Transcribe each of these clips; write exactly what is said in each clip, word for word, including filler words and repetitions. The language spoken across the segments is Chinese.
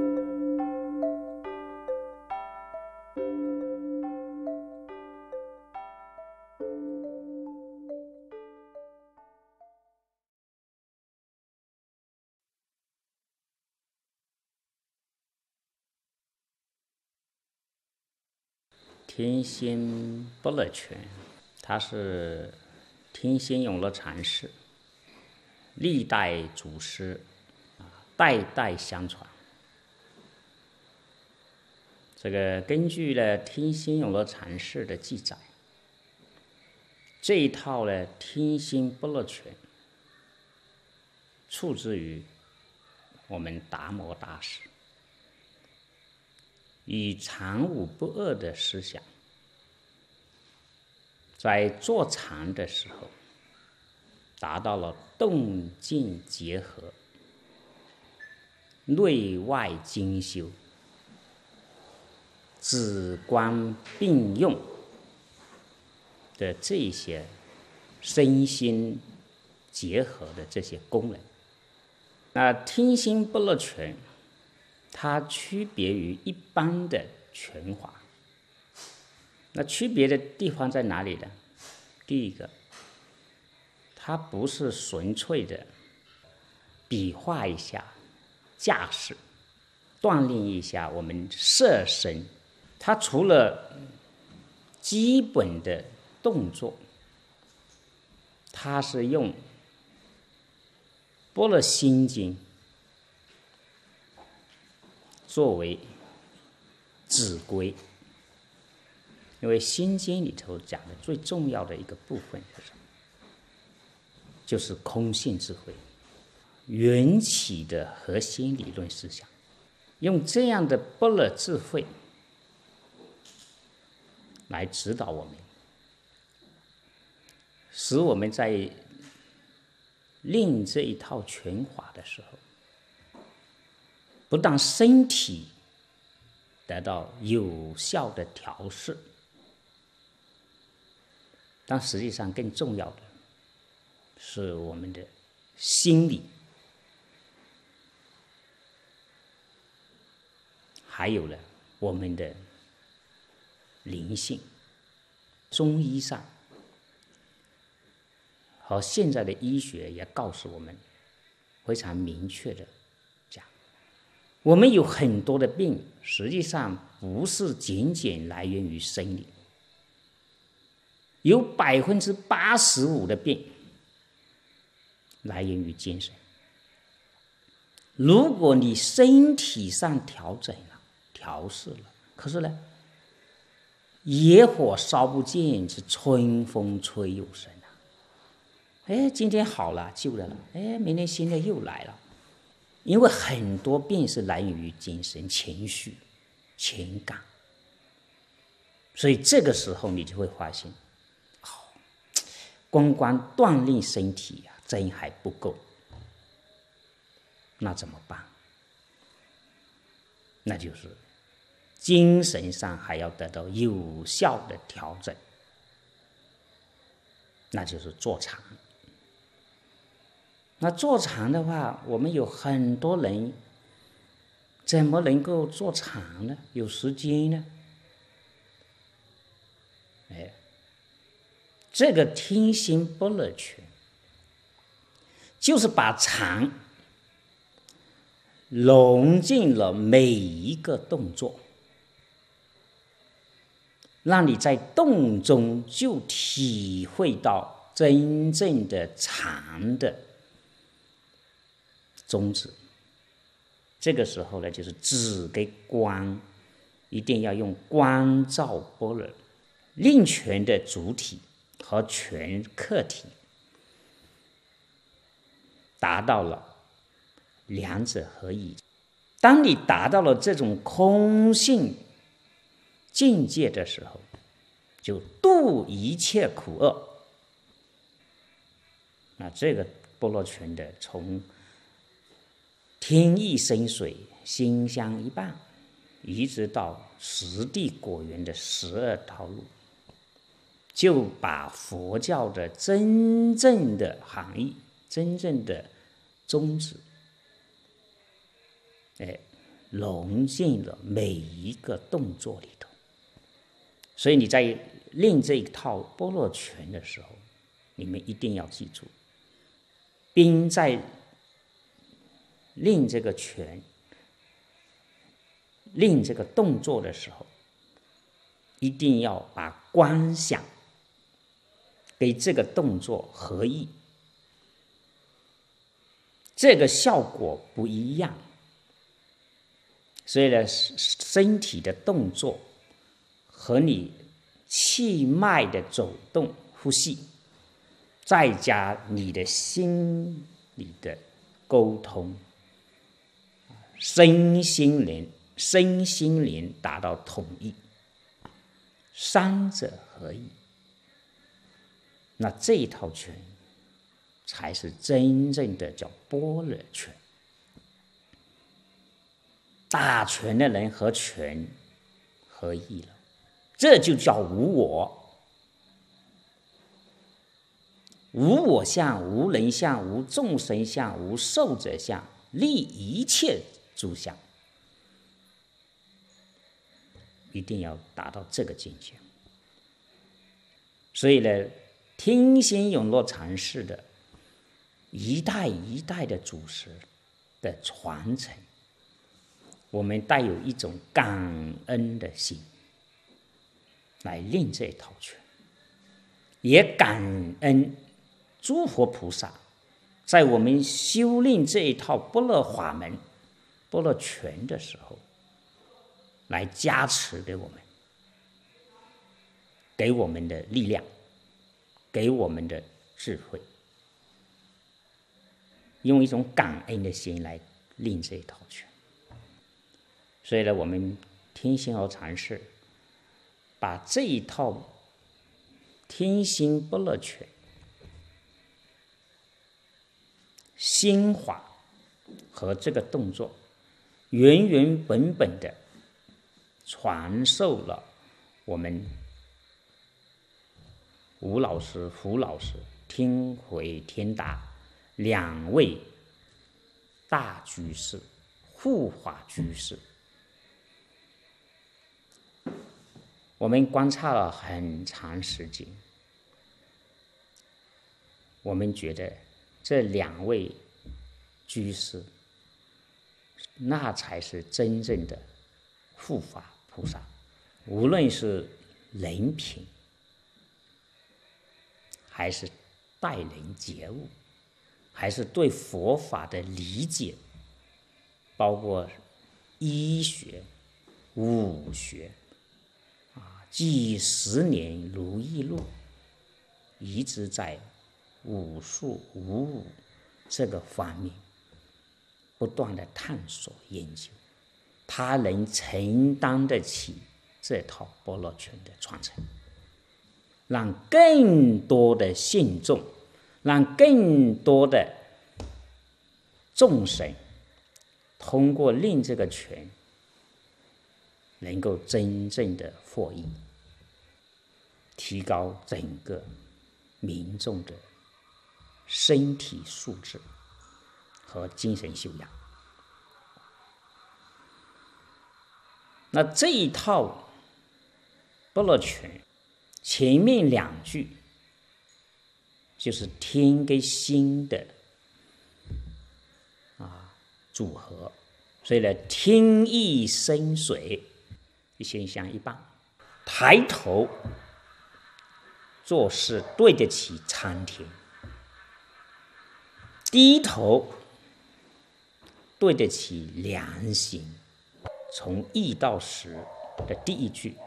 天心般若拳，它是天心永乐禅师历代祖师代代相传。这个根据了天心永乐禅师的记载，这一套呢天心般若拳出自于我们达摩大师，以常无不二的思想，在坐禅的时候达到了动静结合、内外精修、止观并用的这些身心结合的这些功能。那天心般若拳它区别于一般的拳法，那区别的地方在哪里呢？第一个，它不是纯粹的比划一下架势，锻炼一下我们色身，它除了基本的动作，它是用般若心经作为指归，因为心经里头讲的最重要的一个部分是什么？就是空性智慧，缘起的核心理论思想，用这样的般若智慧来指导我们，使我们在练这一套拳法的时候，不但身体得到有效的调适，但实际上更重要的是我们的心理，还有呢我们的灵性。中医上和现在的医学也告诉我们非常明确的讲，我们有很多的病实际上不是仅仅来源于生理，有百分之八十五的病来源于精神。如果你身体上调整了、调试了，可是呢野火烧不尽，是春风吹又生啊！哎，今天好了，救了了，哎，明天新的又来了。因为很多病是来源于精神、情绪、情感，所以这个时候你就会发现，哦，光光锻炼身体呀、啊，真还不够。那怎么办？那就是精神上还要得到有效的调整，那就是坐禅。那坐禅的话，我们有很多人怎么能够坐禅呢？有时间呢？哎，这个天心般若拳就是把禅融进了每一个动作，让你在动中就体会到真正的禅的宗旨。这个时候呢，就是指给观，一定要用观照般若，令拳的主体和拳客体达到了两者合一。当你达到了这种空性境界的时候，就度一切苦厄。那这个般若拳的从天意生水，心相一半，一直到实地果园的十二道路，就把佛教的真正的含义、真正的宗旨，哎， 融进了每一个动作里头。所以你在练这一套般若拳的时候，你们一定要记住，并在练这个拳、练这个动作的时候，一定要把观想跟这个动作合一，这个效果不一样。所以呢，身体的动作和你气脉的走动、呼吸，再加你的心理的沟通，身心灵身心灵达到统一，三者合一，那这一套拳才是真正的叫般若拳。打拳的人和拳合一了，这就叫无我。无我相、无人相、无众生相、无寿者相，立一切诸相，一定要达到这个境界。所以呢，听心永乐禅师的一代一代的祖师的传承，我们带有一种感恩的心来练这套拳，也感恩诸佛菩萨在我们修炼这一套般若法门、般若拳的时候，来加持给我们，给我们的力量，给我们的智慧，用一种感恩的心来练这一套拳。所以呢，我们听心和禅师把这一套听心般若拳心法和这个动作原原本本的传授了我们吴老师、胡老师、听回天达两位大居士、护法居士。我们观察了很长时间，我们觉得这两位居士，那才是真正的护法菩萨。无论是人品，还是待人接物，还是对佛法的理解，包括医学、武学，几十年如一路，一直在武术、武武这个方面不断的探索研究，他能承担得起这套般若拳的传承，让更多的信众，让更多的众生通过练这个拳，能够真正的获益，提高整个民众的身体素质和精神修养。那这一套般若拳前面两句就是听跟心的啊组合，所以呢，听意生水，先想一半，抬头做事对得起苍天，低头对得起良心。从一到十的第一句，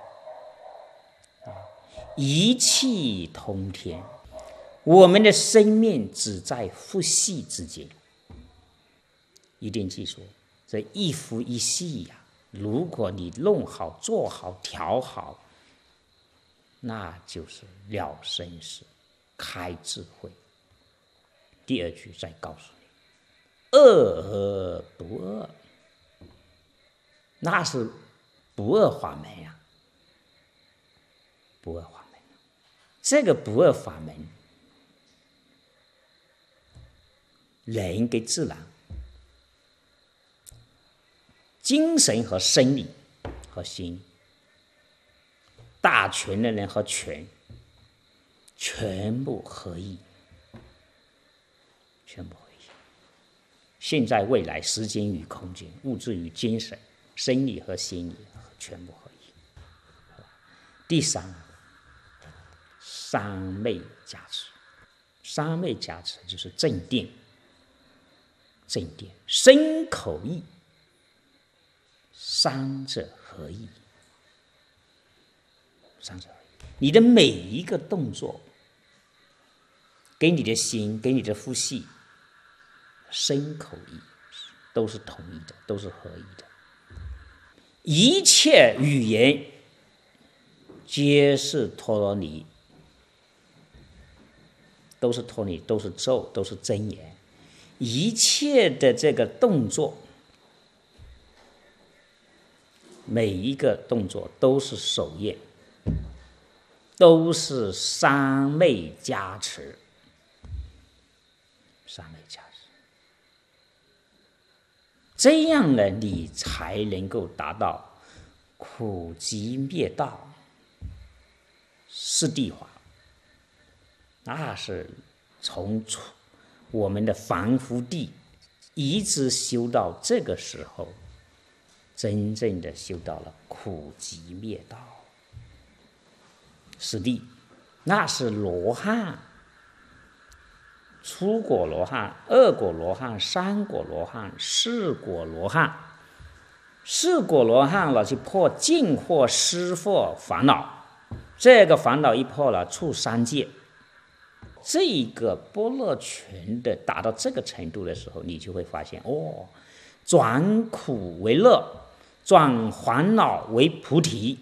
一气通天，我们的生命只在呼吸之间。一定记住，这一呼一吸呀、啊，如果你弄好、做好、调好，那就是了生死、开智慧。第二句再告诉你，恶而不恶，那是不二法门呀、啊，不二法门。这个不二法门，人跟自然精神和生理和心理，大权的人和权全部合一，全部合一。现在、未来、时间与空间、物质与精神、生理和心理全部合一。第三，三昧加持。三昧加持就是正定，正定身口意三者合一，三者合一。你的每一个动作，跟你的心、跟你的呼吸、身口意都是统一的，都是合一的。一切语言皆是陀罗尼，都是陀罗尼，都是咒，都是真言。一切的这个动作，每一个动作都是手印，都是三昧加持，三昧加持。这样呢，你才能够达到苦集灭道、四谛化。那是从我们的凡夫地一直修到这个时候，真正的修到了苦集灭道、四谛，那是罗汉。初果罗汉、二果罗汉、三果罗汉、四果罗汉。四果罗汉了，去破尽惑、施惑烦恼，这个烦恼一破了，出三界。这个般若拳的达到这个程度的时候，你就会发现，哦，转苦为乐，转烦恼为菩提，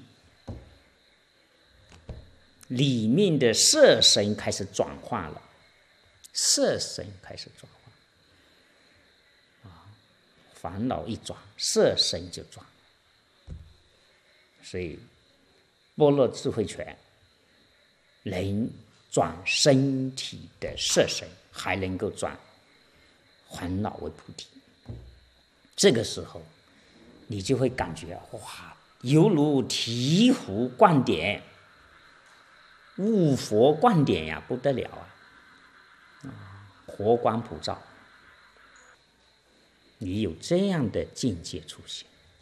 里面的色身开始转化了，色身开始转化，啊，烦恼一转，色身就转。所以，般若智慧拳能转身体的色身，还能够转烦恼为菩提。这个时候，你就会感觉哇，犹如醍醐灌顶、悟佛灌顶呀，不得了啊！啊，佛光普照，你有这样的境界出现，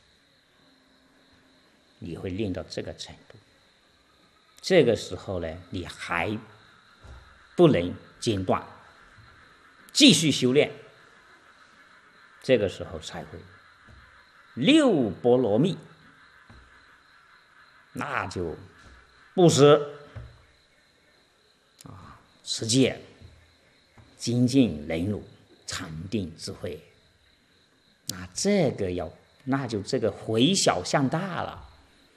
你会练到这个程度。这个时候呢，你还不能间断，继续修炼。这个时候才会六波罗蜜，那就布施啊、持戒、精进、忍辱、禅定、智慧。那这个要，那就这个回小向大了，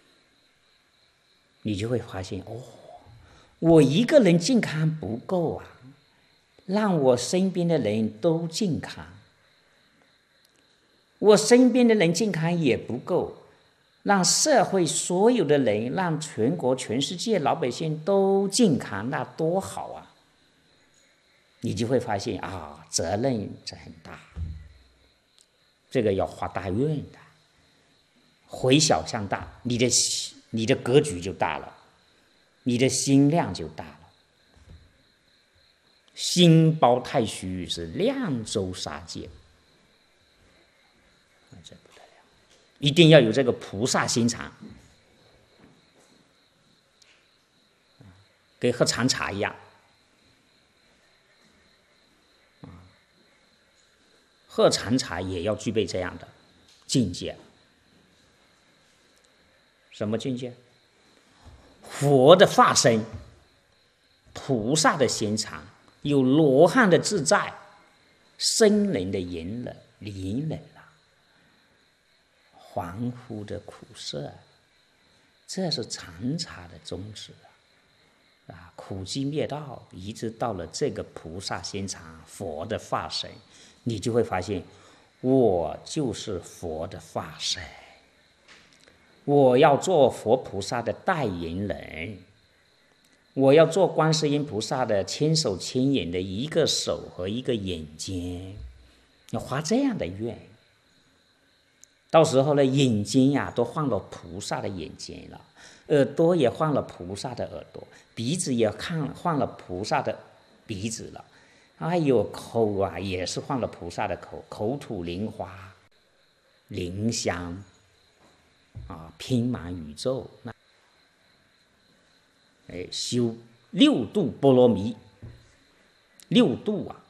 你就会发现，哦，我一个人健康不够啊，让我身边的人都健康。我身边的人健康也不够，让社会所有的人，让全国全世界老百姓都健康，那多好啊！你就会发现啊，责任这很大，这个要发大愿的，回小向大，你的你的格局就大了，你的心量就大了。心包太虚是量周杀戒，这不得了！一定要有这个菩萨心肠，跟喝禅茶一样。喝禅茶也要具备这样的境界。什么境界？佛的化身，菩萨的心肠，有罗汉的自在，僧人的隐忍、隐忍啊，凡夫的苦涩，这是禅茶的宗旨啊！啊，苦集灭道，一直到了这个菩萨心肠，佛的化身，你就会发现，我就是佛的化身。我要做佛菩萨的代言人，我要做观世音菩萨的千手千眼的一个手和一个眼睛，要发这样的愿。 到时候呢，眼睛呀、啊、都换了菩萨的眼睛了，耳朵也换了菩萨的耳朵，鼻子也看换了菩萨的鼻子了，还有口啊，也是换了菩萨的口，口吐莲花，灵香啊，遍满宇宙。那哎，修六度波罗蜜，六度啊，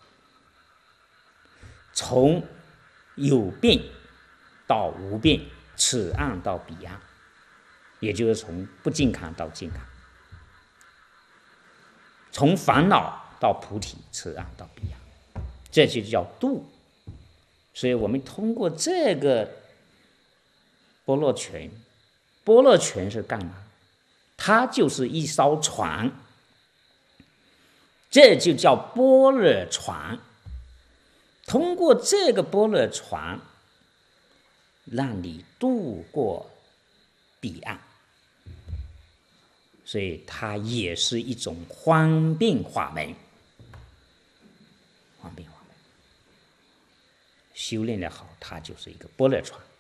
从有变到无变，此岸到彼岸，也就是从不健康到健康，从烦恼到菩提，此岸到彼岸，这就叫度。所以我们通过这个般若拳，般若拳是干嘛？它就是一艘船，这就叫般若船。通过这个般若船，让你渡过彼岸，所以它也是一种方便法门。方便法门，修炼的好，它就是一个般若船。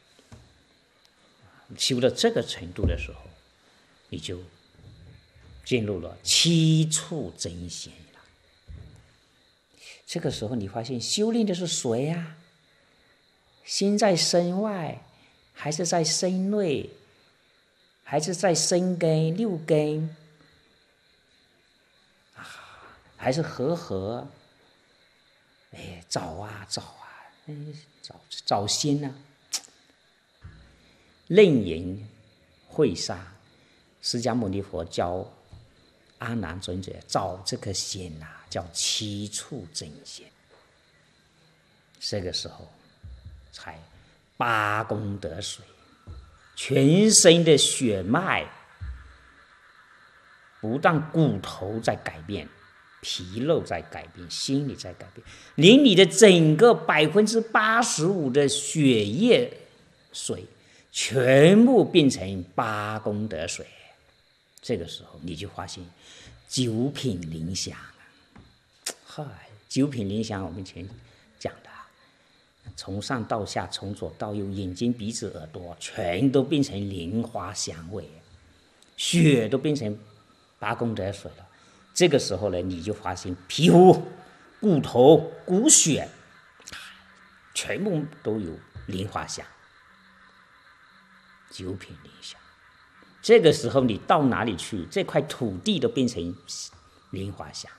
修到这个程度的时候，你就进入了七处真仙了。这个时候，你发现修炼的是谁呀、啊？心在身外，还是在身内，还是在身根六根啊？还是和合？哎，找啊找啊，哎，找找心啊！楞严会上，释迦牟尼佛教阿难尊者找这个仙啊，叫七处真仙。这个时候才八功德水，全身的血脉，不但骨头在改变，皮肉在改变，心理在改变，连你的整个百分之八十五的血液水，全部变成八功德水。这个时候你就发现九品灵香，嗨，九品灵香我们前讲的，从上到下，从左到右，眼睛、鼻子、耳朵，全都变成莲花香味，血都变成八功德水了。这个时候呢，你就发现皮肤、骨头、骨血，全部都有莲花香，九品灵香。这个时候你到哪里去，这块土地都变成莲花香。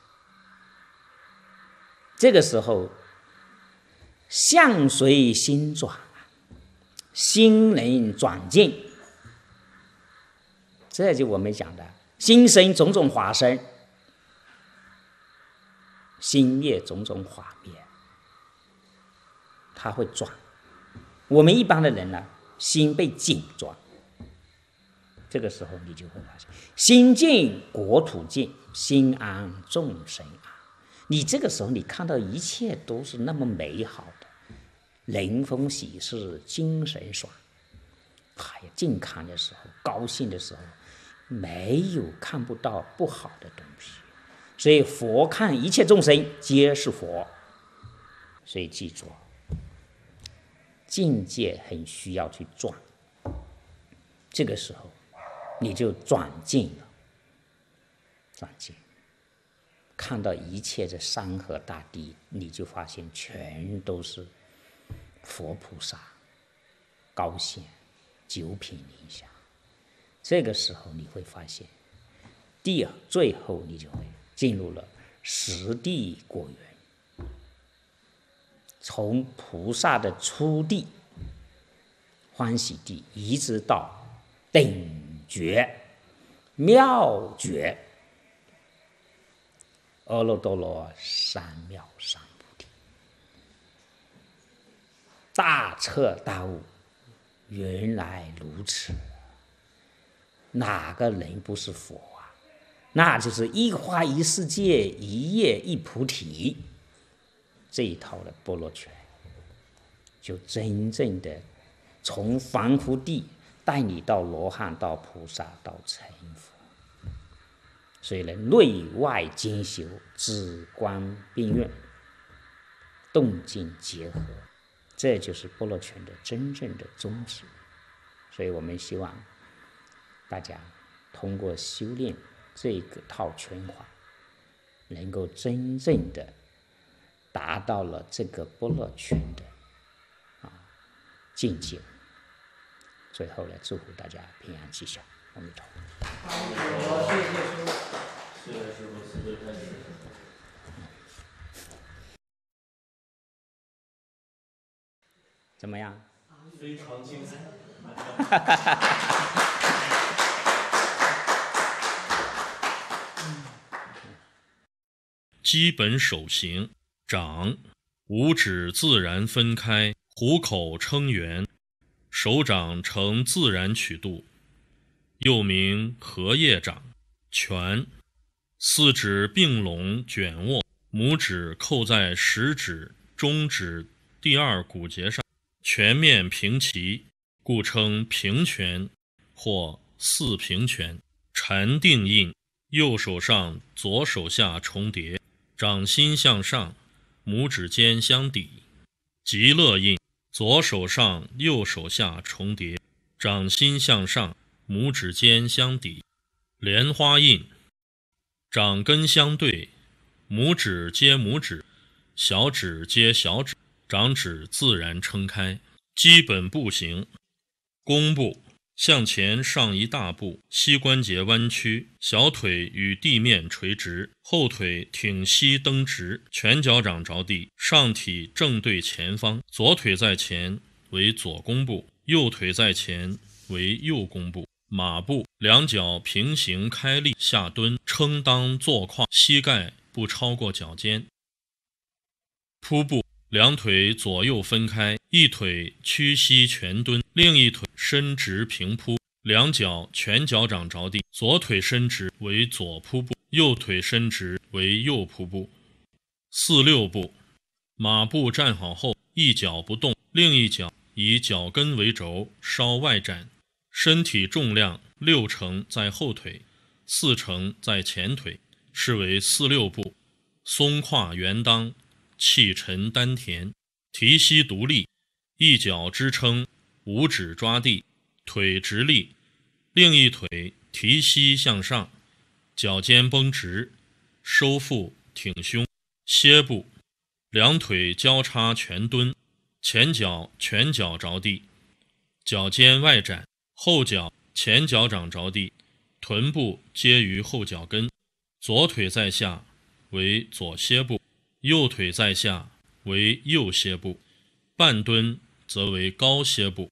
这个时候相随心转，心能转境，这就我们讲的心生种种法生，心灭种种法灭，它会转。我们一般的人呢，心被紧转，这个时候你就会发现心净国土净，心安众生安。你这个时候你看到一切都是那么美好的，人逢喜事精神爽。哎呀，健康的时候，高兴的时候，没有看不到不好的东西。所以佛看一切众生皆是佛。所以记住，境界很需要去转，这个时候你就转境了，转境，看到一切的山河大地，你就发现全都是佛菩萨高显九品灵香。这个时候你会发现，第二最后你就会进入了十地果园，从菩萨的初地欢喜地，一直到等觉妙觉阿耨多罗三藐三菩提，大彻大悟，原来如此。哪个人不是佛啊？那就是一花一世界，一叶一菩提，这一套的般若拳，就真正的从凡夫地带你到罗汉，到菩萨，到成佛。所以呢，内外兼修，止观并用，动静结合， 这就是般若拳的真正的宗旨。所以我们希望大家通过修炼这个套拳法，能够真正的达到了这个般若拳的啊境界。最后呢，祝福大家平安吉祥，阿弥陀佛。 好，谢谢师父。谢谢师父，慈悲开示。 怎么样？ 非常精彩。 基本手型：掌，五指自然分开，虎口称圆，手掌呈自然曲度，又名荷叶掌。拳，四指并拢卷握，拇指扣在食指、中指第二骨节上，拳面平齐，故称平拳或四平拳。禅定印，右手上左手下重叠，掌心向上，拇指尖相抵。极乐印，左手上右手下重叠，掌心向上，拇指尖相抵。莲花印，掌根相对，拇指接拇指，小指接小指，掌指自然撑开。基本步行：弓步，向前上一大步，膝关节弯曲，小腿与地面垂直，后腿挺膝蹬直，全脚掌着地，上体正对前方，左腿在前为左弓步，右腿在前为右弓步。马步，两脚平行开立下蹲，撑裆坐胯，膝盖不超过脚尖。扑步，两腿左右分开，一腿屈膝全蹲，另一腿伸直平扑，两脚全脚掌着地，左腿伸直为左扑步，右腿伸直为右扑步。四六步，马步站好后，一脚不动，另一脚以脚跟为轴，稍外展，身体重量六成在后腿，四成在前腿，是为四六步。松胯圆裆，气沉丹田，提膝独立，一脚支撑，五指抓地，腿直立，另一腿提膝向上，脚尖绷直，收腹挺胸。歇步，两腿交叉全蹲，前脚全脚着地，脚尖外展，后脚前脚掌着地，臀部接于后脚跟，左腿在下为左歇步，右腿在下为右歇步，半蹲则为高歇步。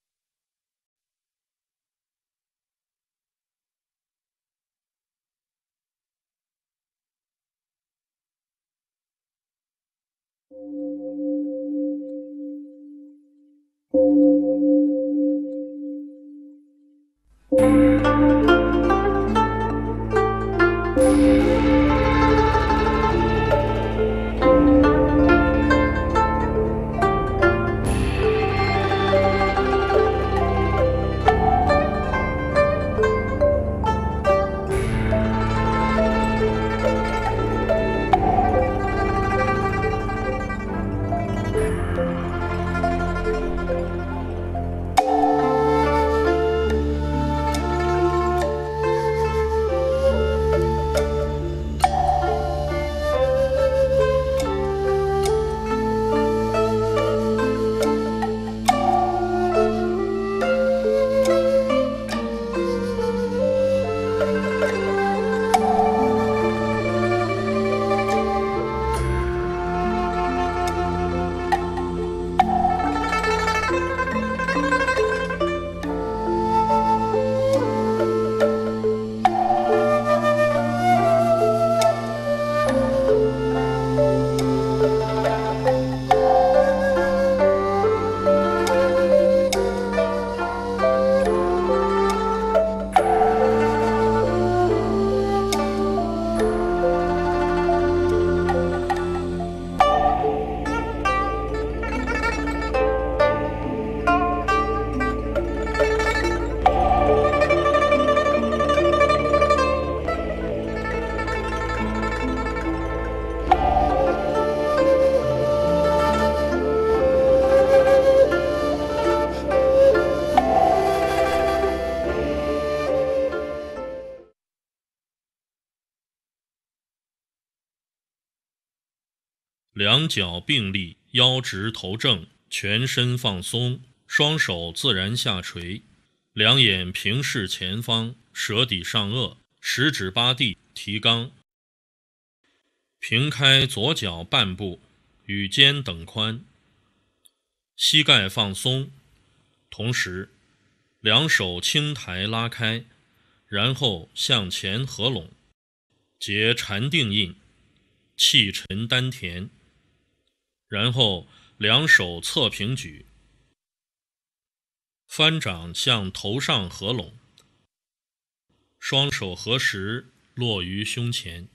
两脚并立，腰直头正，全身放松，双手自然下垂，两眼平视前方，舌抵上颚，食指八地，提肛。平开左脚半步，与肩等宽，膝盖放松，同时两手轻抬拉开，然后向前合拢，结禅定印，气沉丹田，然后两手侧平举，翻掌向头上合拢，双手合十落于胸前。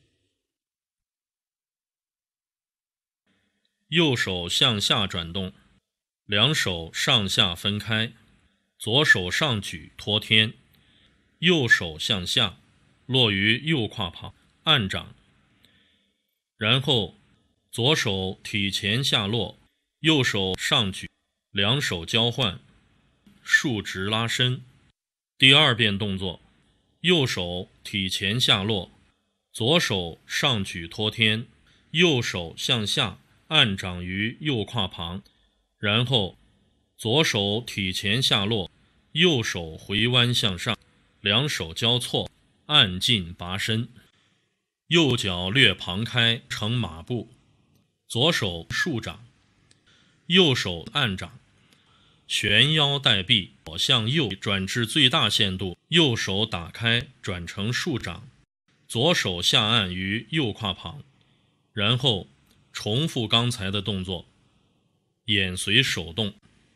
右手向下转动，两手上下分开，左手上举托天，右手向下落于右胯旁，按掌，然后左手体前下落，右手上举，两手交换，竖直拉伸。第二遍动作，右手体前下落，左手上举托天，右手向下按掌于右胯旁，然后左手体前下落，右手回弯向上，两手交错，按进拔伸。右脚略旁开成马步，左手竖掌，右手按掌，旋腰带臂，左向右转至最大限度，右手打开转成竖掌，左手下按于右胯旁，然后重复刚才的动作，眼随手动，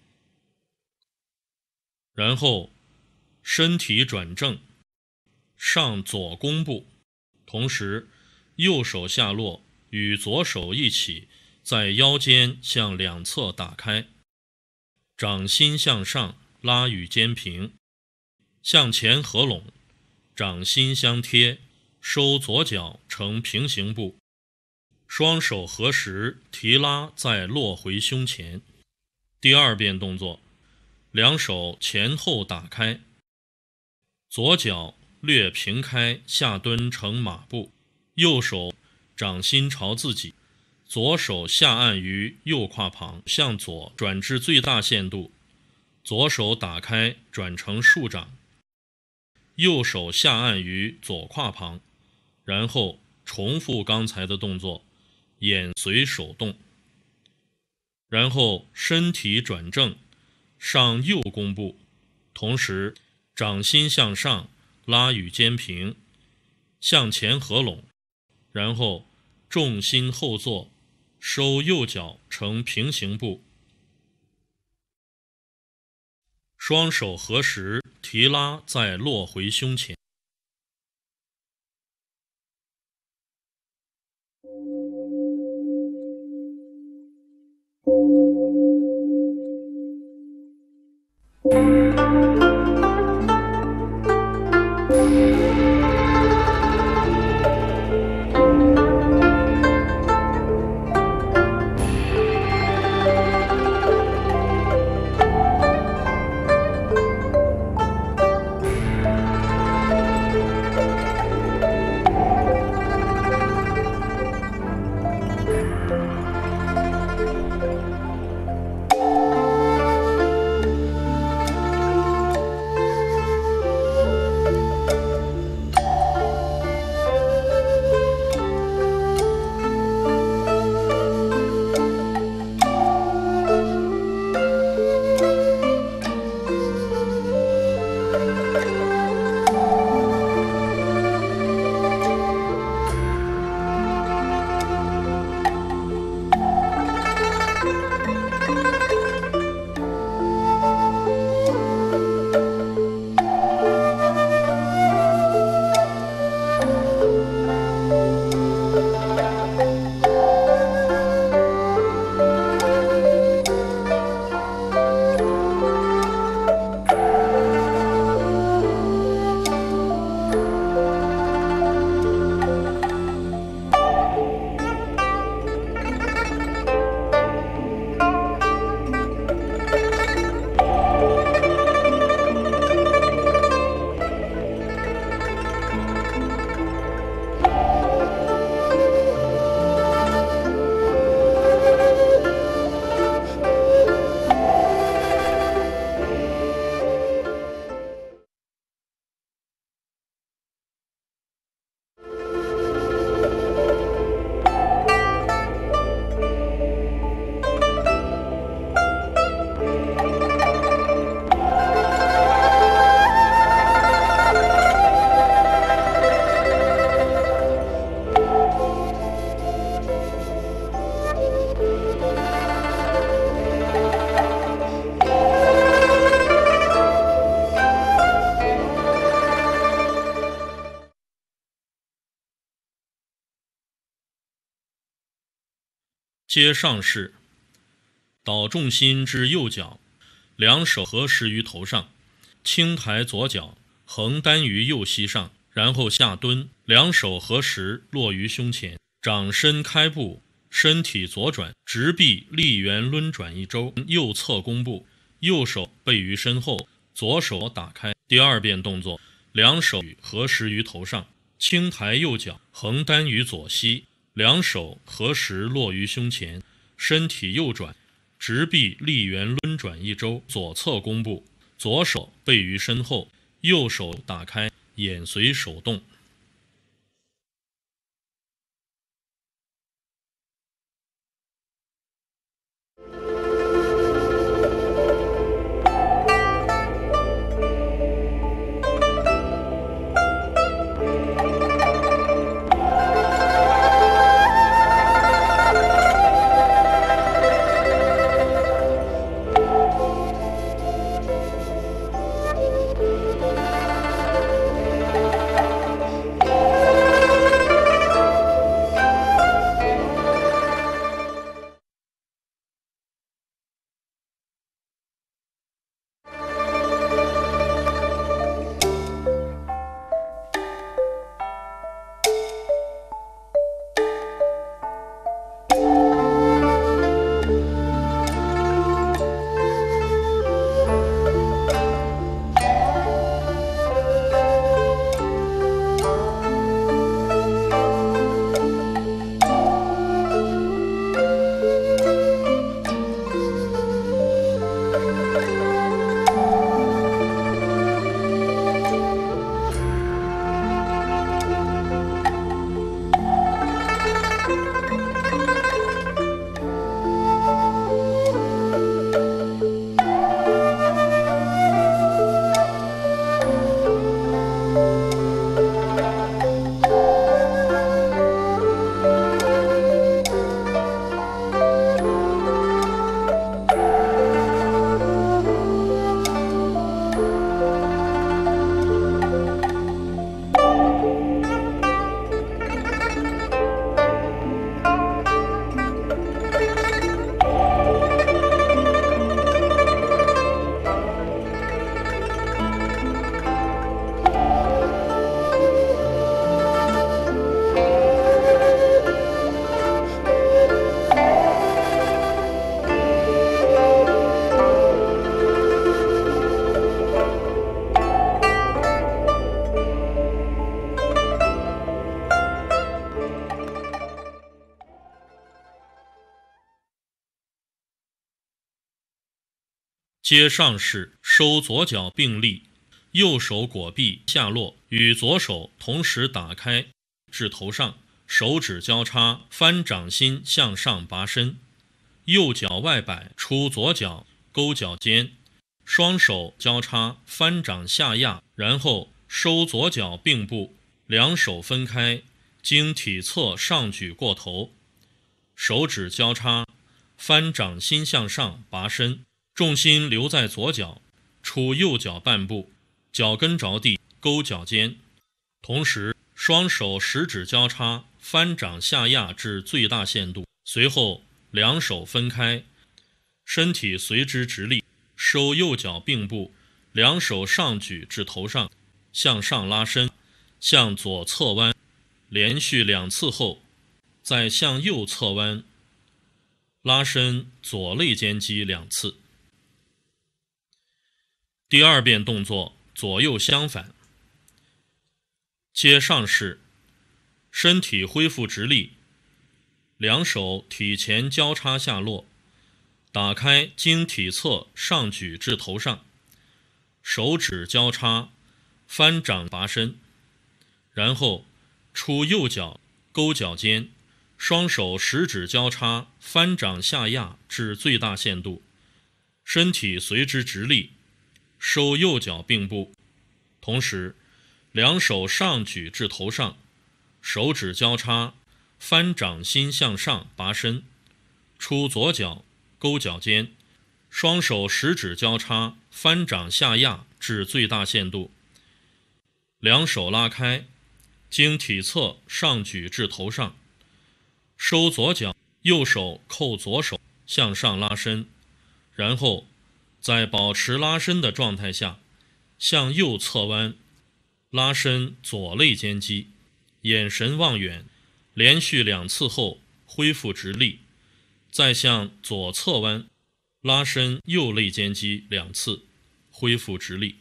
然后身体转正，上左弓步，同时右手下落，与左手一起在腰间向两侧打开，掌心向上拉与肩平，向前合拢，掌心相贴，收左脚成平行步，双手合十提拉再落回胸前。第二遍动作，两手前后打开，左脚略平开下蹲成马步，右手掌心朝自己，左手下按于右胯旁，向左转至最大限度，左手打开转成竖掌，右手下按于左胯旁，然后重复刚才的动作，眼随手动，然后身体转正，上右弓步，同时掌心向上拉与肩平，向前合拢，然后重心后坐，收右脚成平行步，双手合十提拉再落回胸前。 接上式，导重心至右脚，两手合十于头上，轻抬左脚，横担于右膝上，然后下蹲，两手合十落于胸前，掌伸开步，身体左转，直臂立圆抡转一周，右侧弓步，右手背于身后，左手打开。第二遍动作，两手合十于头上，轻抬右脚，横担于左膝，两手合十落于胸前，身体右转，直臂立圆抡转一周，左侧弓步，左手背于身后，右手打开，眼随手动。接上式，收左脚并立，右手裹臂下落，与左手同时打开至头上，手指交叉，翻掌心向上拔伸，右脚外摆出左脚，勾脚尖，双手交叉，翻掌下压，然后收左脚并步，两手分开，经体侧上举过头，手指交叉，翻掌心向上拔伸，重心留在左脚，出右脚半步，脚跟着地，勾脚尖，同时双手食指交叉，翻掌下压至最大限度，随后两手分开，身体随之直立，收右脚并步，两手上举至头上，向上拉伸，向左侧弯，连续两次后，再向右侧弯，拉伸左肋间肌两次。第二遍动作左右相反。接上式，身体恢复直立，两手体前交叉下落，打开经体侧上举至头上，手指交叉，翻掌拔伸，然后出右脚，勾脚尖，双手食指交叉，翻掌下压至最大限度，身体随之直立，收右脚并步，同时两手上举至头上，手指交叉，翻掌心向上拔伸，出左脚，勾脚尖，双手食指交叉，翻掌下压至最大限度，两手拉开，经体侧上举至头上，收左脚， 右手扣左手向上拉伸，然后在保持拉伸的状态下，向右侧弯，拉伸左肋间肌，眼神望远，连续两次后恢复直立，再向左侧弯，拉伸右肋间肌两次，恢复直立。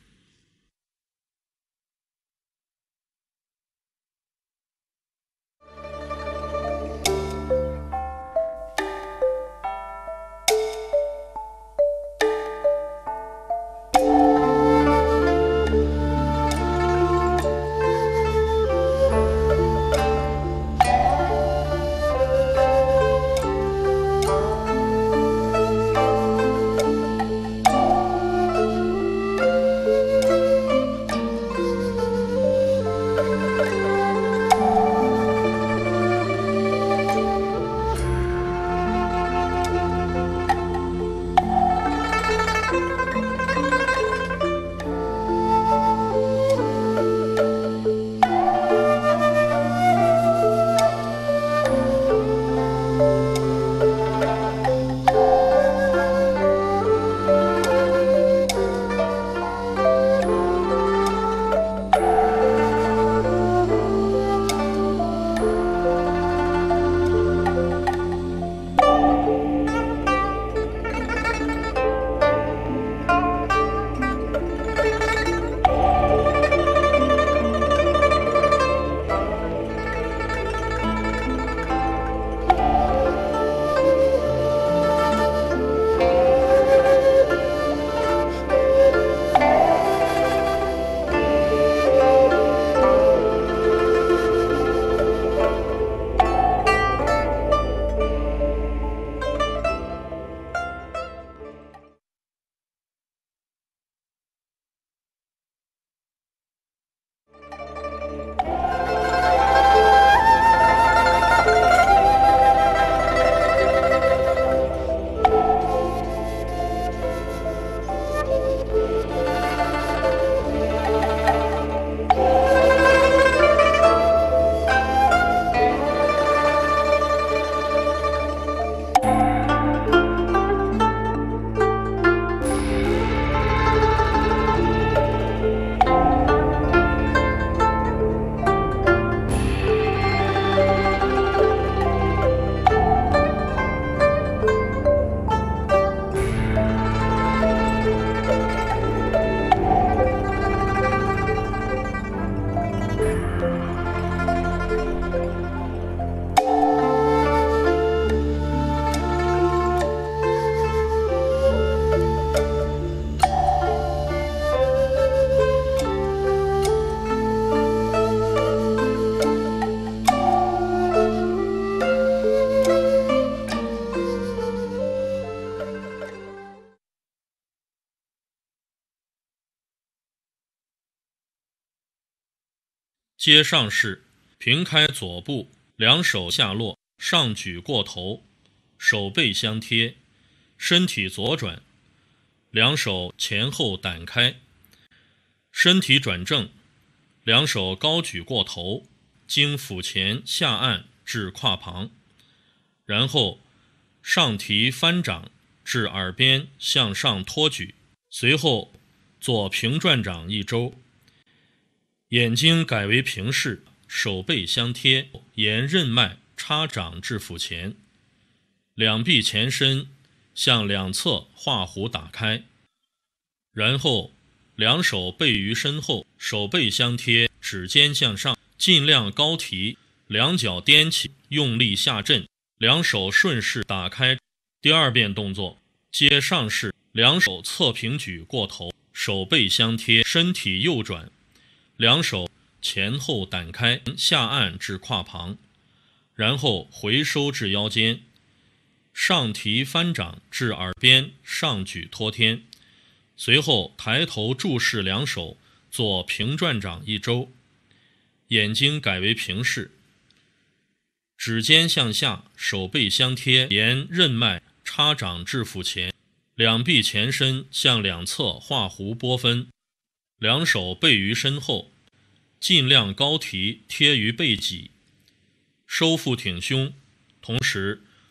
接上式，平开左步，两手下落，上举过头，手背相贴，身体左转，两手前后胆开，身体转正，两手高举过头，经腹前下按至胯旁，然后上提翻掌至耳边向上托举，随后做平转掌一周。眼睛改为平视，手背相贴，沿任脉插掌至腹前，两臂前伸，向两侧画弧打开，然后两手背于身后，手背相贴，指尖向上，尽量高提，两脚踮起，用力下震，两手顺势打开。第二遍动作，接上式，两手侧平举过头，手背相贴，身体右转，两手前后胆开，下按至胯旁，然后回收至腰间，上提翻掌至耳边上举托天，随后抬头注视两手，做平转掌一周，眼睛改为平视，指尖向下，手背相贴，沿任脉插掌至腹前，两臂前伸，向两侧画弧拨分，两手背于身后，尽量高提贴于背脊，收腹挺胸，同时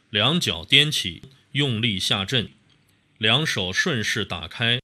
两脚踮起，用力下震，两手顺势打开。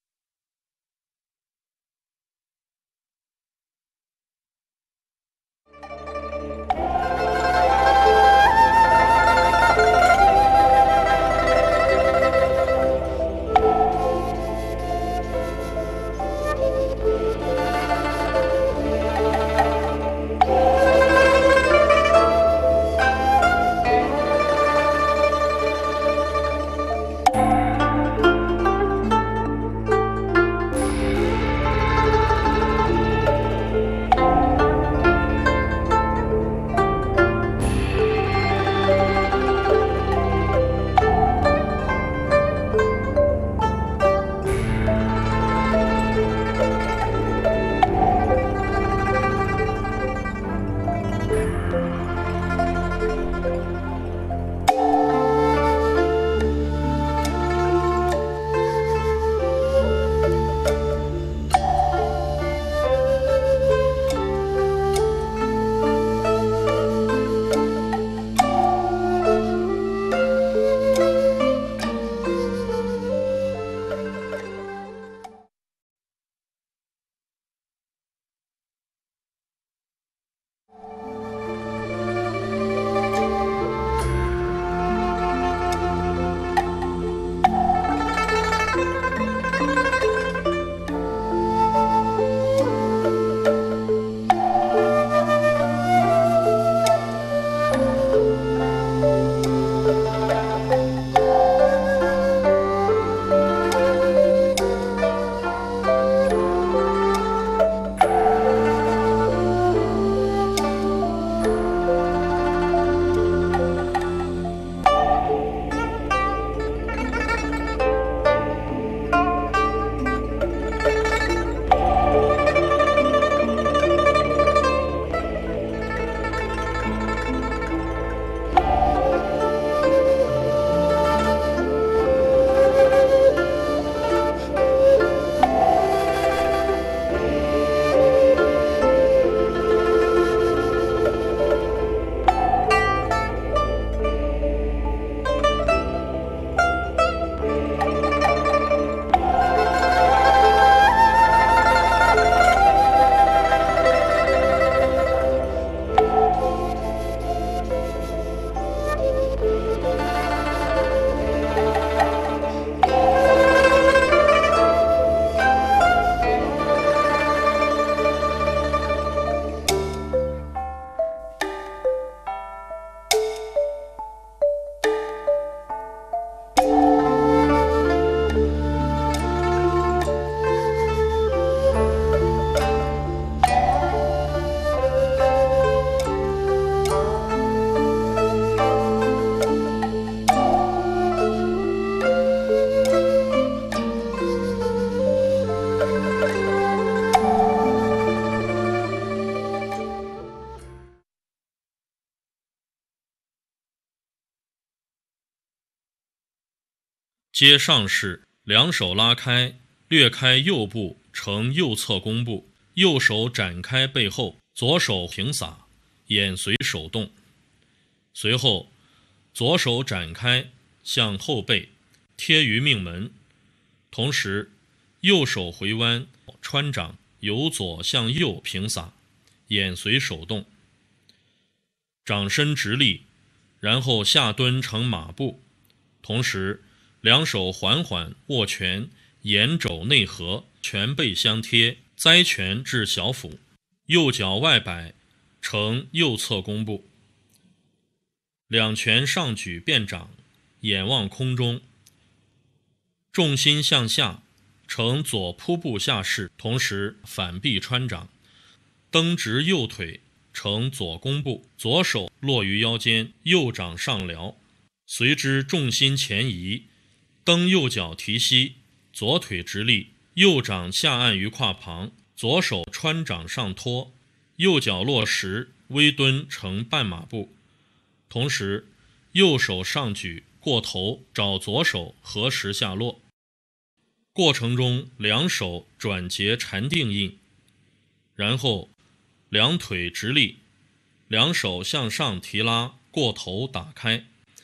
接上式，两手拉开，略开右部呈右侧弓步，右手展开背后，左手平撒，眼随手动。随后左手展开向后背贴于命门，同时右手回弯穿掌，由左向右平撒，眼随手动。掌身直立，然后下蹲成马步，同时两手缓缓握拳，眼肘内合，拳背相贴，栽拳至小腹，右脚外摆呈右侧弓步。两拳上举变掌，眼望空中，重心向下，呈左扑步下势，同时反臂穿掌，蹬直右腿呈左弓步，左手落于腰间，右掌上撩，随之重心前移，蹬右脚提膝，左腿直立，右掌下按于胯旁，左手穿掌上托，右脚落实，微蹲成半马步，同时右手上举过头，找左手合十下落。过程中两手转结禅定印，然后两腿直立，两手向上提拉，过头打开，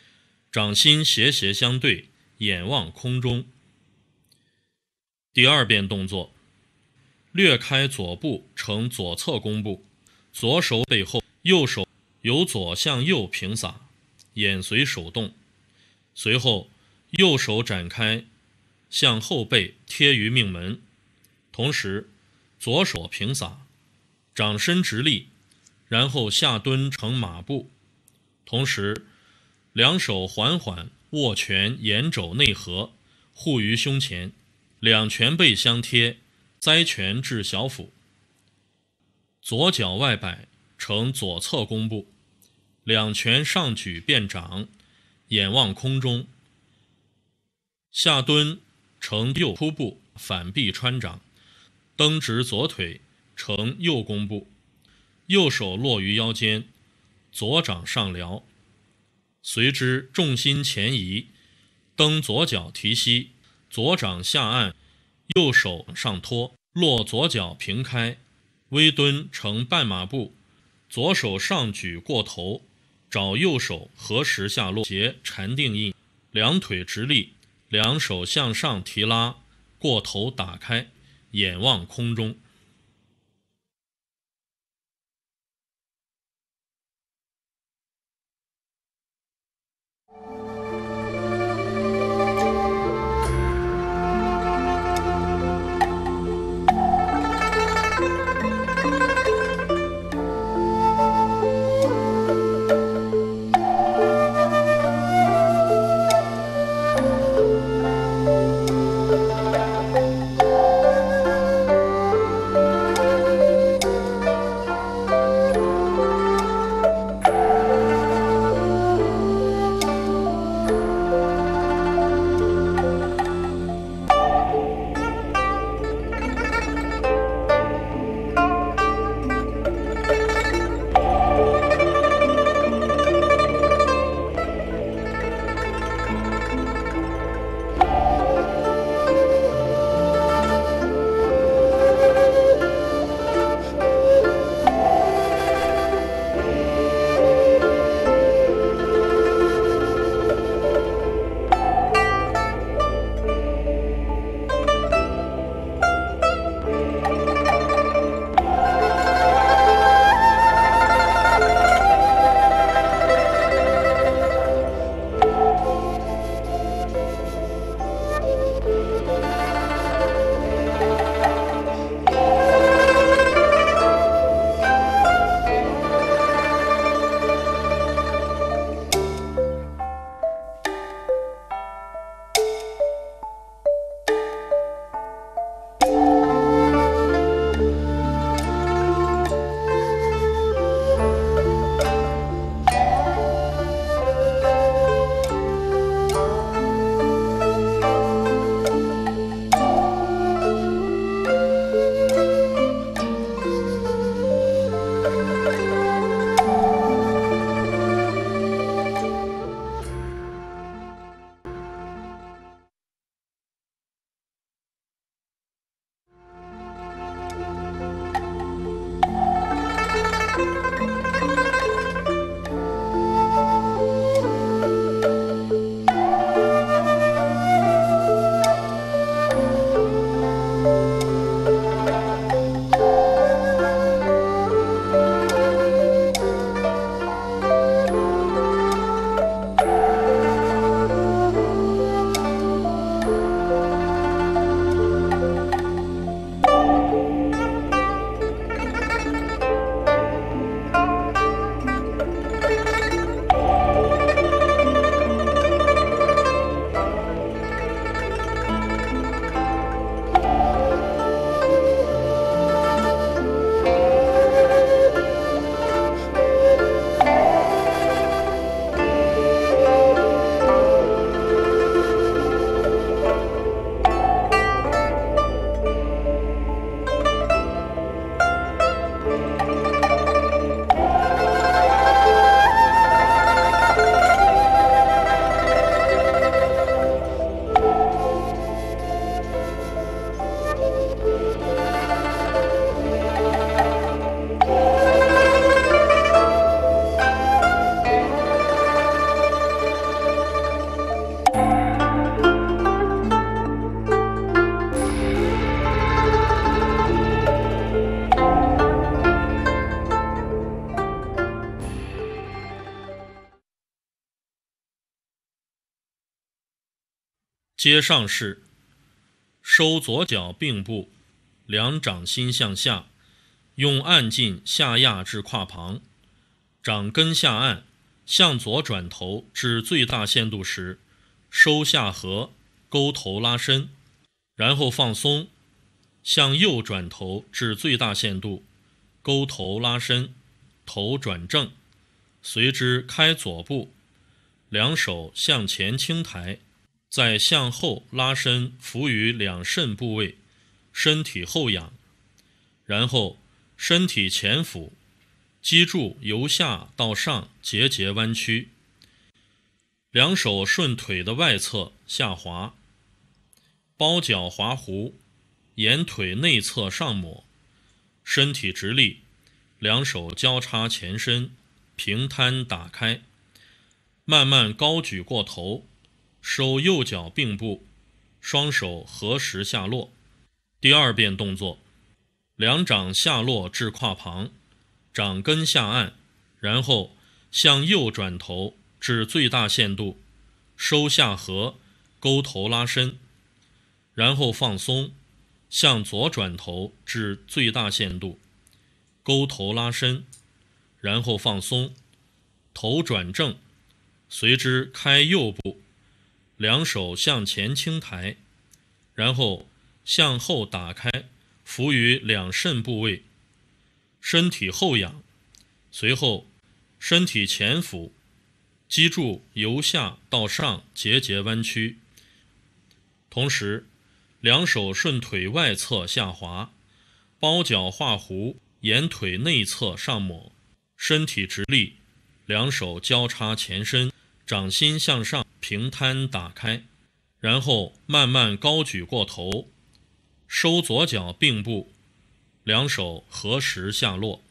掌心斜斜相对，眼望空中。第二遍动作，略开左部呈左侧弓步，左手背后，右手由左向右平撒，眼随手动。随后右手展开，向后背贴于命门，同时左手平撒，掌身直立，然后下蹲成马步，同时两手缓缓握拳沿肘内合，护于胸前，两拳背相贴，栽拳至小腹。左脚外摆呈左侧弓步，两拳上举变掌，眼望空中。下蹲呈右扑步，反臂穿掌，蹬直左腿呈右弓步，右手落于腰间，左掌上撩，随之重心前移，蹬左脚提膝，左掌下按，右手上托，落左脚平开，微蹲呈半马步，左手上举过头，找右手合十下落，结禅定印，两腿直立，两手向上提拉，过头打开，眼望空中。 接上式，收左脚并步，两掌心向下，用按劲下压至胯旁，掌根下按，向左转头至最大限度时，收下颌，勾头拉伸，然后放松，向右转头至最大限度，勾头拉伸，头转正，随之开左步，两手向前轻抬，再向后拉伸扶于两肾部位，身体后仰，然后身体前俯，脊柱由下到上节节弯曲，两手顺腿的外侧下滑，包脚滑弧，沿腿内侧上抹，身体直立，两手交叉前伸，平摊打开，慢慢高举过头，收右脚并步，双手合十下落。第二遍动作，两掌下落至胯旁，掌根下按，然后向右转头至最大限度，收下颌，勾头拉伸，然后放松，向左转头至最大限度，勾头拉伸，然后放松，头转正，随之开右步，两手向前轻抬，然后向后打开，扶于两肾部位，身体后仰，随后身体前俯，脊柱由下到上节节弯曲，同时两手顺腿外侧下滑，包脚画弧，沿腿内侧上抹，身体直立，两手交叉前伸，掌心向上平摊打开，然后慢慢高举过头，收左脚并步，两手合十下落。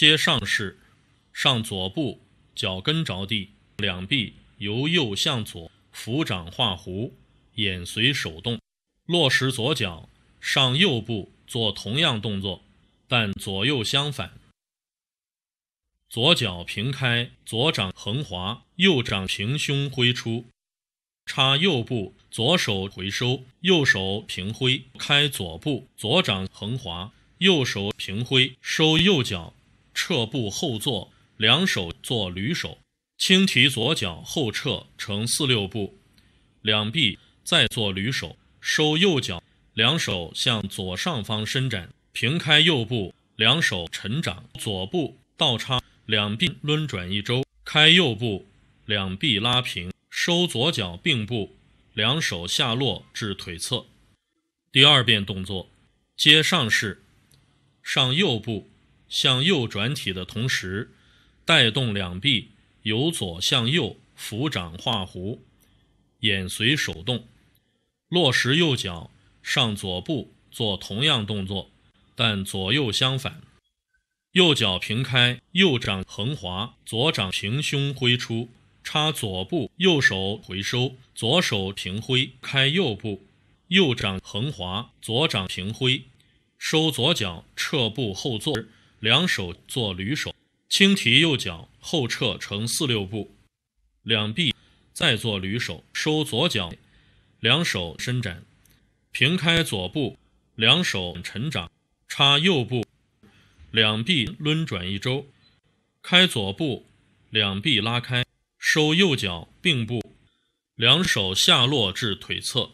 接上式，上左步，脚跟着地，两臂由右向左，扶掌画弧，眼随手动。落实左脚，上右步做同样动作，但左右相反。左脚平开，左掌横滑，右掌平胸挥出。插右步，左手回收，右手平挥，开左步，左掌横滑，右手平挥，收右脚，撤步后坐，两手做捋手，轻提左脚后撤成四六步，两臂再做捋手，收右脚，两手向左上方伸展，平开右步，两手沉掌，左步倒插，两臂抡转一周，开右步，两臂拉平，收左脚并步，两手下落至腿侧。第二遍动作，接上式，上右步，向右转体的同时，带动两臂由左向右扶掌画弧，眼随手动。落实右脚，上左步做同样动作，但左右相反。右脚平开，右掌横滑，左掌平胸挥出，插左步，右手回收，左手平挥，开右步，右掌横滑，左掌平挥，收左脚，撤步后坐，两手做捋手，轻提右脚后撤成四六步，两臂再做捋手，收左脚，两手伸展，平开左步，两手沉掌，插右步，两臂抡转一周，开左步，两臂拉开，收右脚并步，两手下落至腿侧。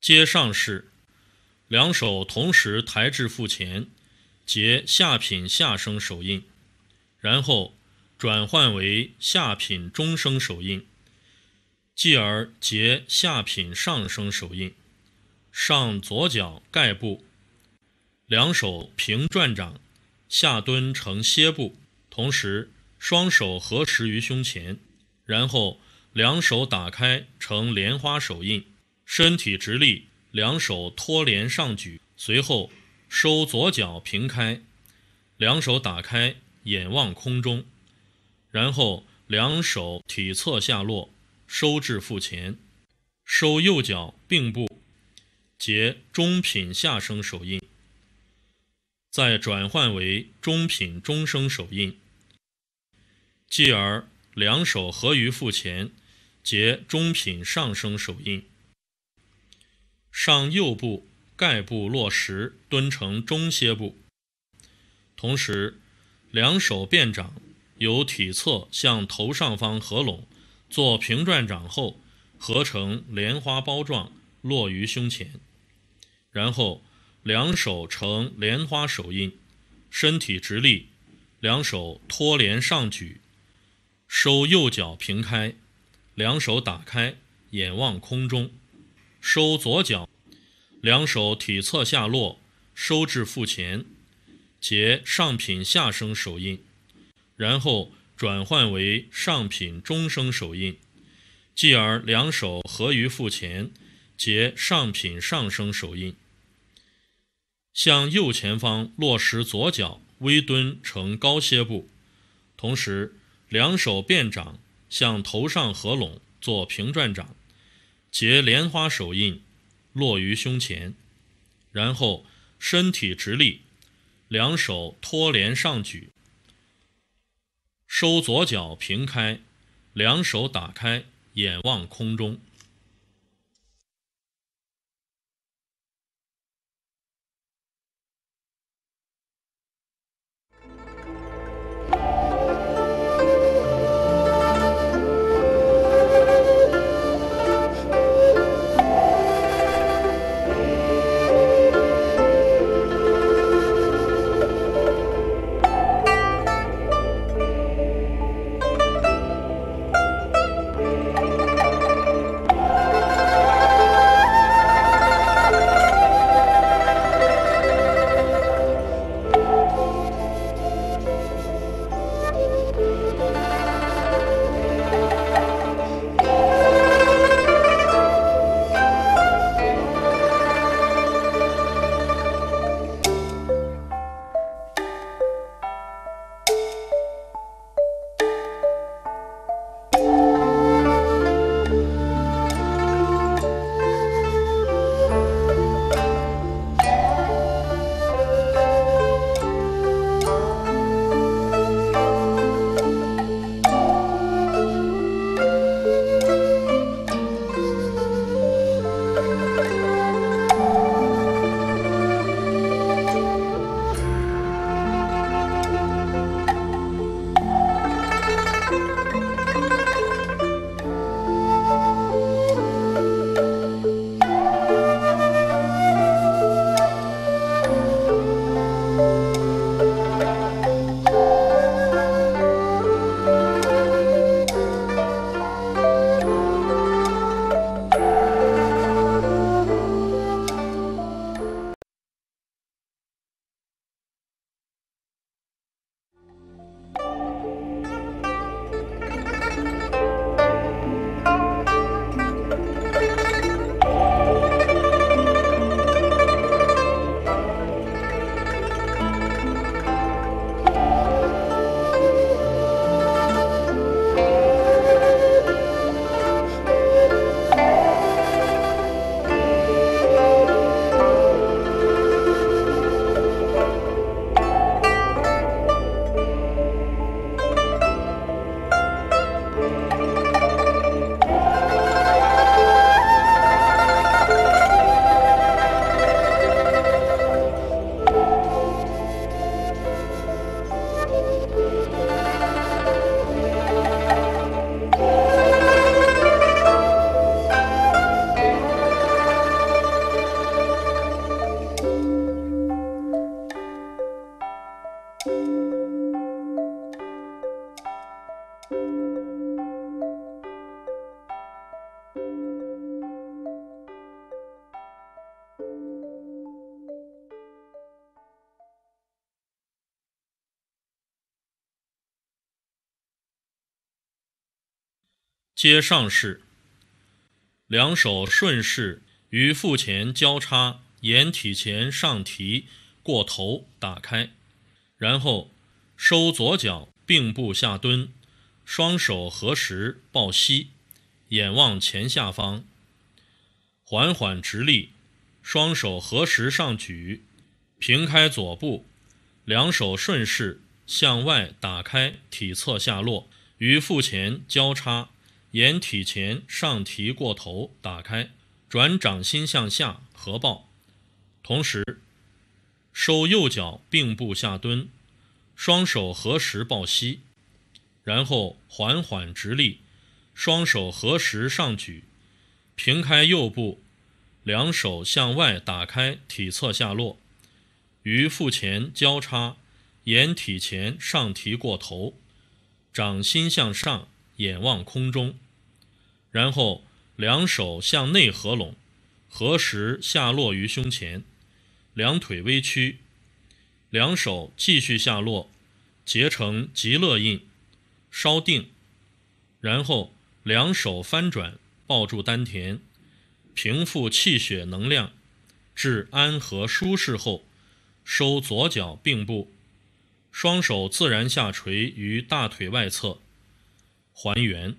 皆上士，两手同时抬至腹前，结下品下生手印，然后转换为下品中生手印，继而结下品上生手印，上左脚盖步，两手平转掌，下蹲成歇步，同时双手合十于胸前，然后两手打开成莲花手印，身体直立，两手托莲上举，随后收左脚平开，两手打开，眼望空中，然后两手体侧下落，收至腹前，收右脚并步，结中品下生手印，再转换为中品中生手印，继而两手合于腹前，结中品上生手印，上右步盖步落实，蹲成中歇步，同时两手变掌，由体侧向头上方合拢，做平转掌后合成莲花苞状，落于胸前，然后两手成莲花手印，身体直立，两手托莲上举，收右脚平开，两手打开，眼望空中，收左脚，两手体侧下落，收至腹前，结上品下生手印，然后转换为上品中生手印，继而两手合于腹前，结上品上生手印，向右前方落实左脚，微蹲成高歇步，同时两手变掌，向头上合拢，做平转掌，结莲花手印，落于胸前，然后身体直立，两手托莲上举，收左脚平开，两手打开，眼望空中。 皆上士，两手顺势于腹前交叉，沿体前上提，过头打开，然后收左脚并步下蹲，双手合十抱膝，眼望前下方，缓缓直立，双手合十上举，平开左步，两手顺势向外打开，体侧下落，于腹前交叉，沿体前上提过头打开，转掌心向下合抱，同时收右脚并步下蹲，双手合十抱膝，然后缓缓直立，双手合十上举，平开右步，两手向外打开，体侧下落，于腹前交叉，沿体前上提过头，掌心向上，眼望空中，然后两手向内合拢，合十下落于胸前，两腿微曲，两手继续下落，结成极乐印，稍定，然后两手翻转，抱住丹田，平复气血能量，至安和舒适后，收左脚并步，双手自然下垂于大腿外侧，还原。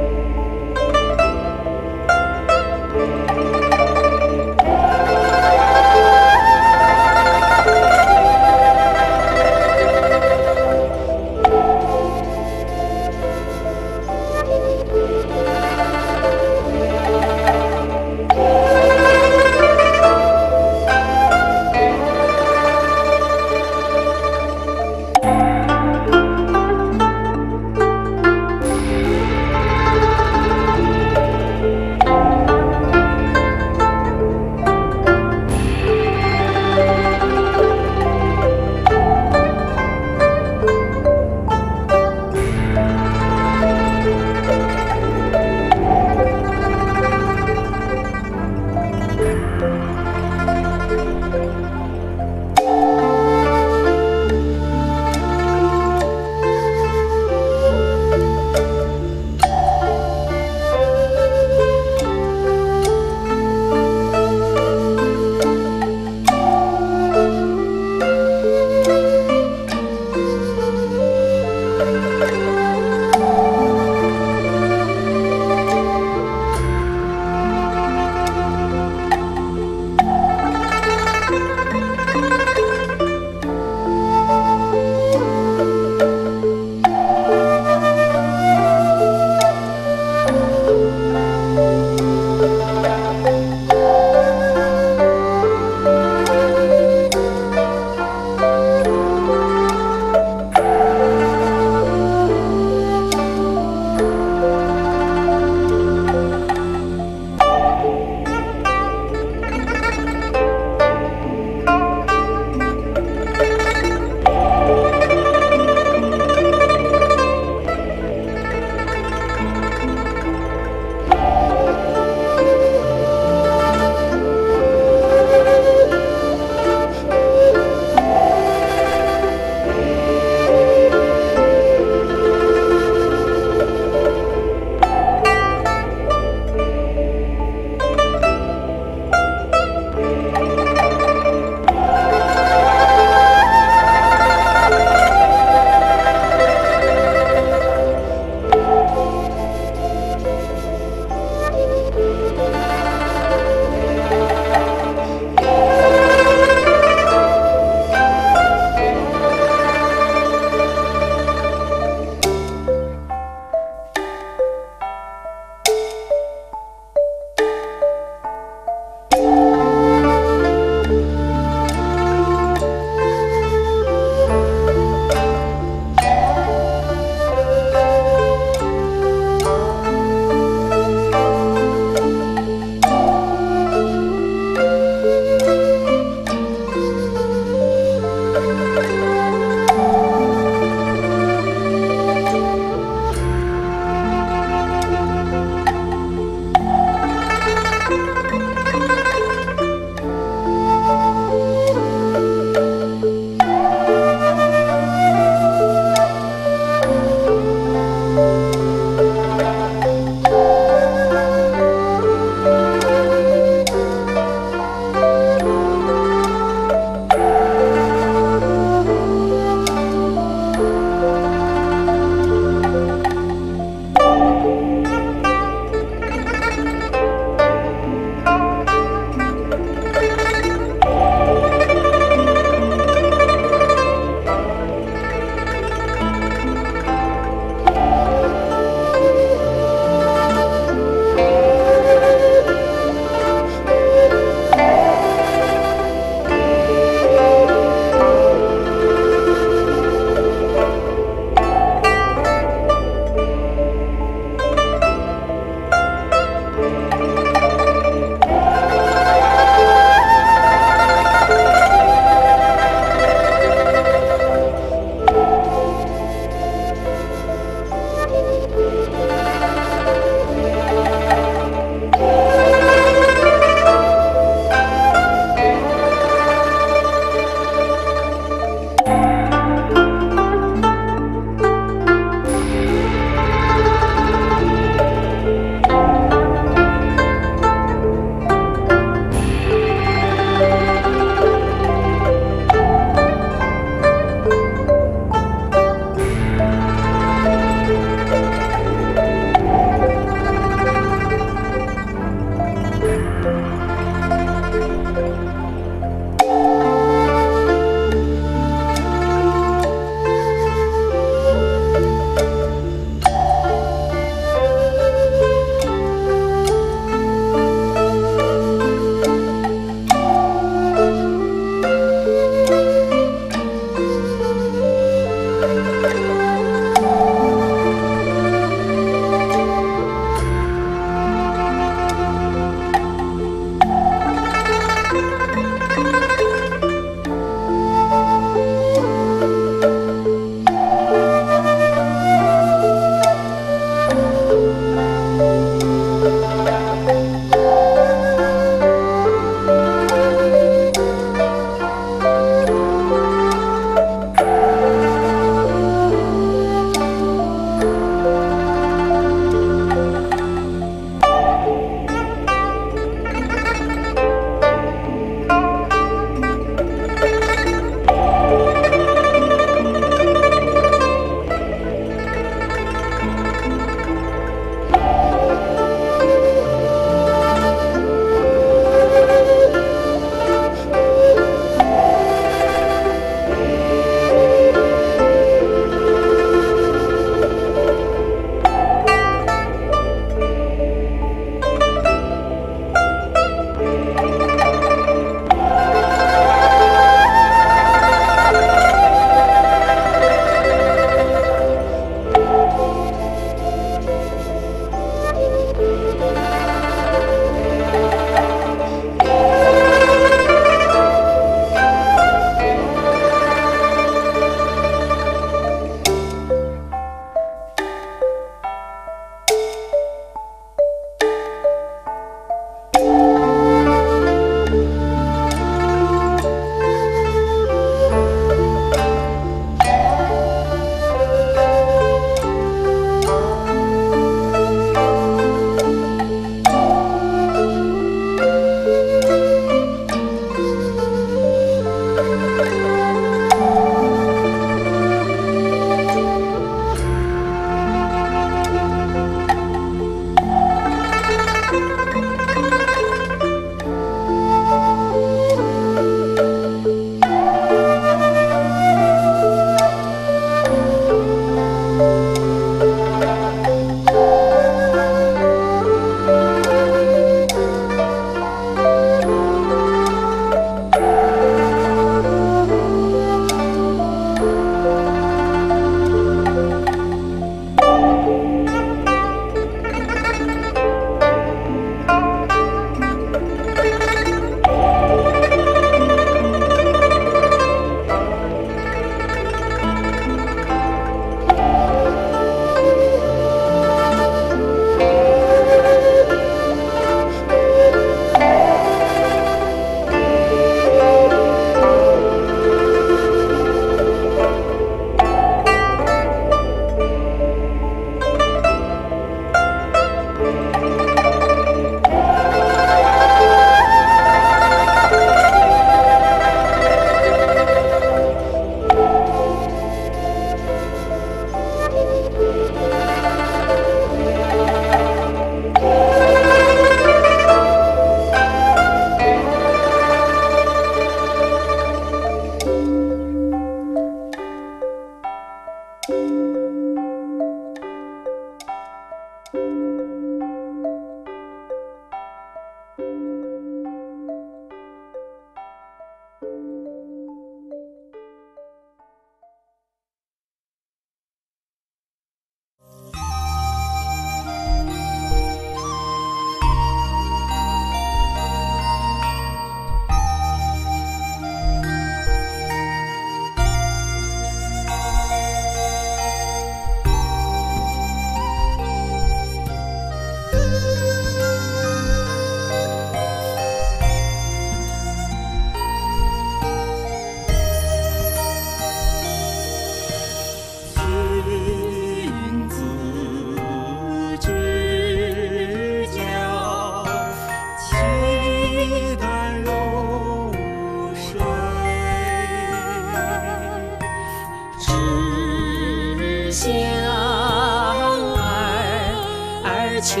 相儿儿求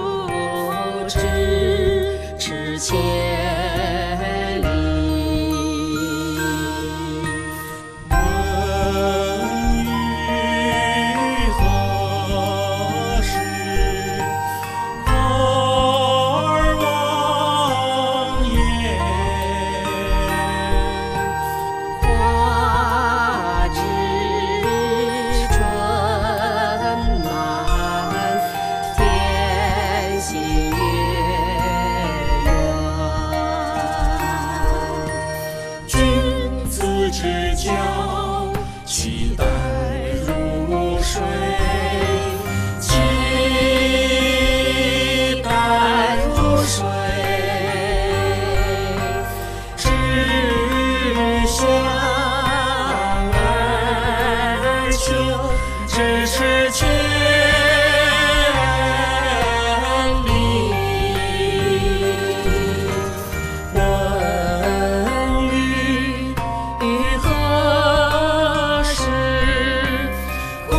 咫尺千里。 问余何时儿王爷？ 花枝春满天心月圆。 君子之交，期待如水，期待如水。只相儿求咫尺千里。问余余何时儿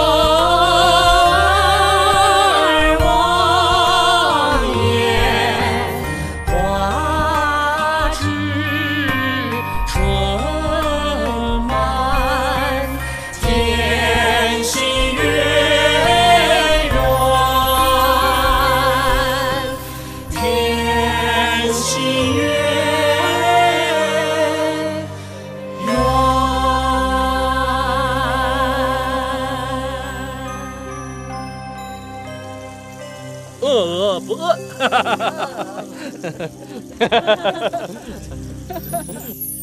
王爷？花枝春满天心月圆，天心月圆。 饿饿不饿？